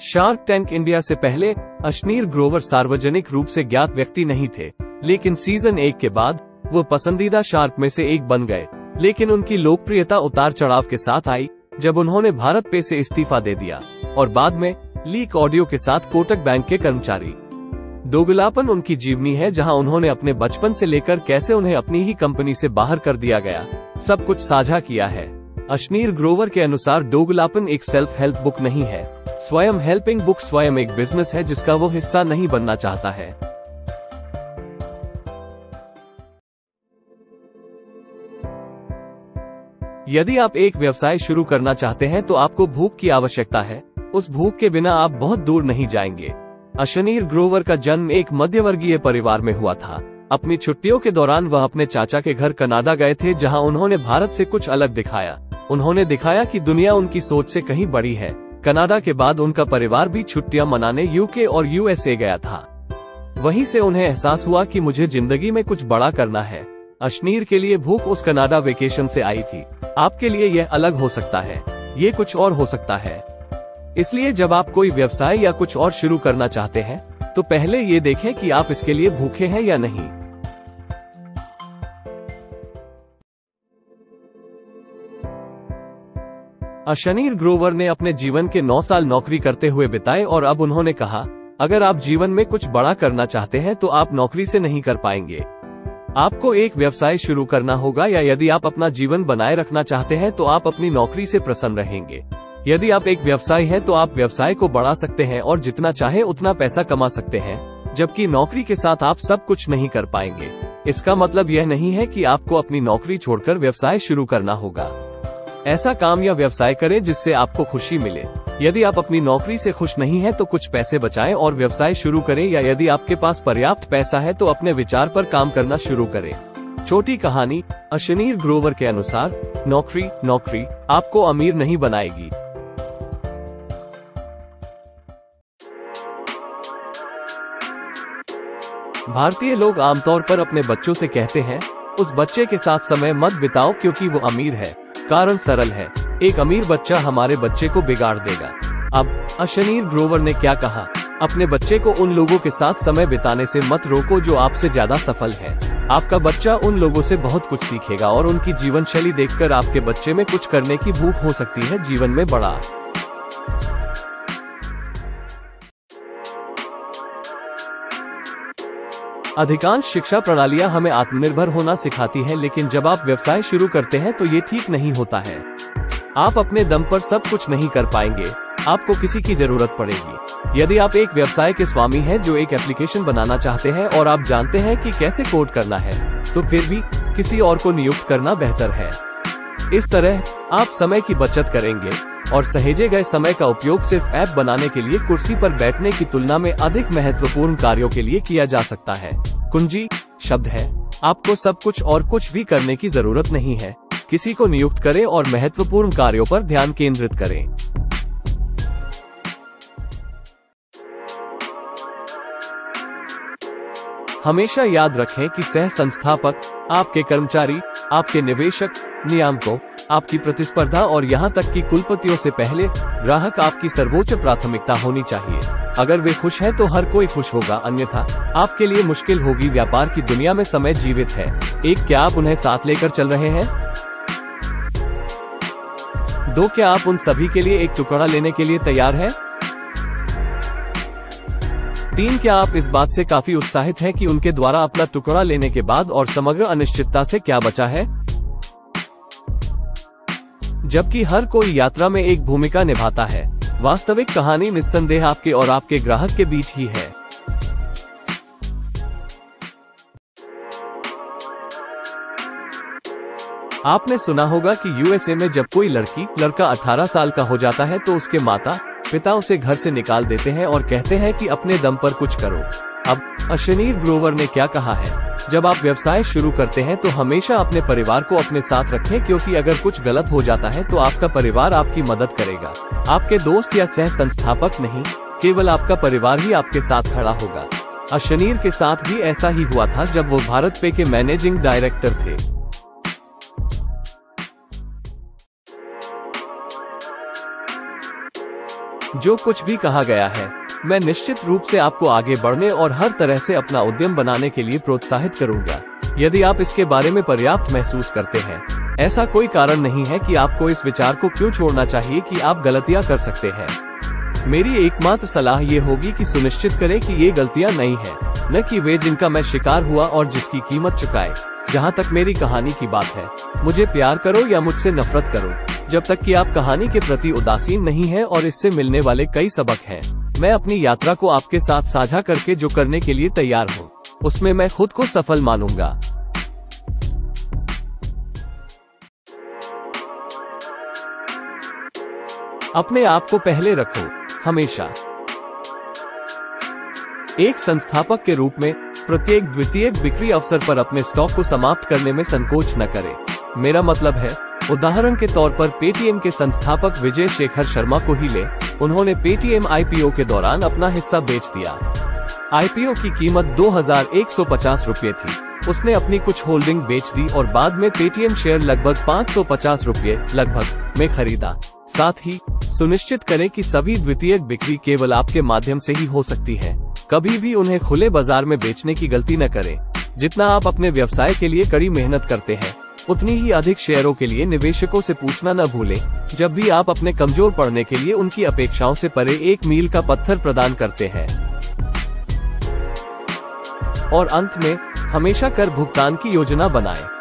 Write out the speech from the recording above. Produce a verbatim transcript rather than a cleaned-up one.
Shark tank India से पहले अशनीर ग्रोवर सार्वजनिक रूप से ज्ञात व्यक्ति नहीं थे, लेकिन सीजन एक के बाद वो पसंदीदा शार्क में से एक बन गए। लेकिन उनकी लोकप्रियता उतार चढ़ाव के साथ आई जब उन्होंने भारत पे से इस्तीफा दे दिया और बाद में लीक ऑडियो के साथ कोटक बैंक के कर्मचारी। दोगलापन उनकी जीवनी है, जहां उन्होंने अपने बचपन से लेकर कैसे उन्हें अपनी ही कंपनी से बाहर कर दिया गया, सब कुछ साझा किया है। अशनीर ग्रोवर के अनुसार दोगलापन एक सेल्फ हेल्प बुक नहीं है। स्वयं हेल्पिंग बुक स्वयं एक बिजनेस है जिसका वो हिस्सा नहीं बनना चाहता है। यदि आप एक व्यवसाय शुरू करना चाहते हैं तो आपको भूख की आवश्यकता है। उस भूख के बिना आप बहुत दूर नहीं जाएंगे। अशनीर ग्रोवर का जन्म एक मध्यवर्गीय परिवार में हुआ था। अपनी छुट्टियों के दौरान वह अपने चाचा के घर कनाडा गए थे, जहां उन्होंने भारत से कुछ अलग दिखाया। उन्होंने दिखाया कि दुनिया उनकी सोच से कहीं बड़ी है। कनाडा के बाद उनका परिवार भी छुट्टियां मनाने यूके और यूएसए गया था। वहीं से उन्हें एहसास हुआ कि मुझे जिंदगी में कुछ बड़ा करना है। अशनीर के लिए भूख उस कनाडा वेकेशन से आई थी। आपके लिए यह अलग हो सकता है, ये कुछ और हो सकता है। इसलिए जब आप कोई व्यवसाय या कुछ और शुरू करना चाहते हैं तो पहले ये देखें कि आप इसके लिए भूखे हैं या नहीं। अशनीर ग्रोवर ने अपने जीवन के नौ साल नौकरी करते हुए बिताए और अब उन्होंने कहा, अगर आप जीवन में कुछ बड़ा करना चाहते हैं तो आप नौकरी से नहीं कर पाएंगे। आपको एक व्यवसाय शुरू करना होगा, या यदि आप अपना जीवन बनाए रखना चाहते हैं तो आप अपनी नौकरी से प्रसन्न रहेंगे। यदि आप एक व्यवसाय है तो आप व्यवसाय को बढ़ा सकते हैं और जितना चाहे उतना पैसा कमा सकते हैं, जबकि नौकरी के साथ आप सब कुछ नहीं कर पाएंगे। इसका मतलब यह नहीं है कि आपको अपनी नौकरी छोड़कर व्यवसाय शुरू करना होगा। ऐसा काम या व्यवसाय करें जिससे आपको खुशी मिले। यदि आप अपनी नौकरी से खुश नहीं हैं तो कुछ पैसे बचाएं और व्यवसाय शुरू करें, या यदि आपके पास पर्याप्त पैसा है तो अपने विचार पर काम करना शुरू करें। छोटी कहानी, अशनीर ग्रोवर के अनुसार नौकरी नौकरी आपको अमीर नहीं बनाएगी। भारतीय लोग आमतौर पर अपने बच्चों से कहते हैं, उस बच्चे के साथ समय मत बिताओ क्योंकि वो अमीर है। कारण सरल है, एक अमीर बच्चा हमारे बच्चे को बिगाड़ देगा। अब अशनीर ग्रोवर ने क्या कहा, अपने बच्चे को उन लोगों के साथ समय बिताने से मत रोको जो आपसे ज्यादा सफल है। आपका बच्चा उन लोगों से बहुत कुछ सीखेगा और उनकी जीवन शैली देखकर आपके बच्चे में कुछ करने की भूख हो सकती है जीवन में बड़ा। अधिकांश शिक्षा प्रणालियां हमें आत्मनिर्भर होना सिखाती हैं, लेकिन जब आप व्यवसाय शुरू करते हैं तो ये ठीक नहीं होता है। आप अपने दम पर सब कुछ नहीं कर पाएंगे, आपको किसी की जरूरत पड़ेगी। यदि आप एक व्यवसाय के स्वामी हैं जो एक एप्लीकेशन बनाना चाहते हैं और आप जानते हैं कि कैसे कोड करना है, तो फिर भी किसी और को नियुक्त करना बेहतर है। इस तरह आप समय की बचत करेंगे और सहेजे गए समय का उपयोग सिर्फ ऐप बनाने के लिए कुर्सी पर बैठने की तुलना में अधिक महत्वपूर्ण कार्यों के लिए किया जा सकता है। कुंजी शब्द है, आपको सब कुछ और कुछ भी करने की जरूरत नहीं है। किसी को नियुक्त करें और महत्वपूर्ण कार्यों पर ध्यान केंद्रित करें। हमेशा याद रखें कि सह संस्थापक, आपके कर्मचारी, आपके निवेशक, नियामकों, आपकी प्रतिस्पर्धा और यहाँ तक कि कुलपतियों से पहले ग्राहक आपकी सर्वोच्च प्राथमिकता होनी चाहिए। अगर वे खुश हैं तो हर कोई खुश होगा, अन्यथा आपके लिए मुश्किल होगी। व्यापार की दुनिया में समय जीवित है। एक, क्या आप उन्हें साथ लेकर चल रहे हैं? दो, क्या आप उन सभी के लिए एक टुकड़ा लेने के लिए तैयार हैं? तीन, क्या आप इस बात से काफी उत्साहित हैं कि उनके द्वारा अपना टुकड़ा लेने के बाद और समग्र अनिश्चितता से क्या बचा है? जबकि हर कोई यात्रा में एक भूमिका निभाता है, वास्तविक कहानी निस्संदेह आपके और आपके ग्राहक के बीच ही है। आपने सुना होगा कि यूएसए में जब कोई लड़की लड़का अठारह साल का हो जाता है तो उसके माता पिता उसे घर से निकाल देते हैं और कहते हैं कि अपने दम पर कुछ करो। अब अशनीर ग्रोवर ने क्या कहा है, जब आप व्यवसाय शुरू करते हैं तो हमेशा अपने परिवार को अपने साथ रखें, क्योंकि अगर कुछ गलत हो जाता है तो आपका परिवार आपकी मदद करेगा। आपके दोस्त या सह संस्थापक नहीं, केवल आपका परिवार ही आपके साथ खड़ा होगा। अशनीर के साथ भी ऐसा ही हुआ था जब वो भारत पे के मैनेजिंग डायरेक्टर थे। जो कुछ भी कहा गया है, मैं निश्चित रूप से आपको आगे बढ़ने और हर तरह से अपना उद्यम बनाने के लिए प्रोत्साहित करूंगा। यदि आप इसके बारे में पर्याप्त महसूस करते हैं, ऐसा कोई कारण नहीं है कि आपको इस विचार को क्यों छोड़ना चाहिए कि आप गलतियां कर सकते हैं। मेरी एकमात्र सलाह ये होगी कि सुनिश्चित करें कि ये गलतियां नहीं है, न कि वे जिनका मैं शिकार हुआ और जिसकी कीमत चुकाए। जहाँ तक मेरी कहानी की बात है, मुझे प्यार करो या मुझसे नफरत करो, जब तक कि आप कहानी के प्रति उदासीन नहीं हैं और इससे मिलने वाले कई सबक हैं, मैं अपनी यात्रा को आपके साथ साझा करके जो करने के लिए तैयार हूँ, उसमें मैं खुद को सफल मानूंगा। अपने आप को पहले रखो, हमेशा। एक संस्थापक के रूप में प्रत्येक द्वितीयक बिक्री अवसर पर अपने स्टॉक को समाप्त करने में संकोच न करें। मेरा मतलब है, उदाहरण के तौर पर पेटीएम के संस्थापक विजय शेखर शर्मा को ही ले। उन्होंने पेटीएम आईपीओ के दौरान अपना हिस्सा बेच दिया। आईपीओ की कीमत दो हजार एक सौ पचास रुपये थी। उसने अपनी कुछ होल्डिंग बेच दी और बाद में पेटीएम शेयर लगभग पाँच सौ पचास रुपये लगभग में खरीदा। साथ ही सुनिश्चित करें कि सभी द्वितीयक बिक्री केवल आपके माध्यम से ही हो सकती है। कभी भी उन्हें खुले बाजार में बेचने की गलती न करें। जितना आप अपने व्यवसाय के लिए कड़ी मेहनत करते हैं, उतनी ही अधिक शेयरों के लिए निवेशकों से पूछना न भूलें, जब भी आप अपने कमजोर पड़ने के लिए उनकी अपेक्षाओं से परे एक मील का पत्थर प्रदान करते हैं। और अंत में, हमेशा कर भुगतान की योजना बनाएं।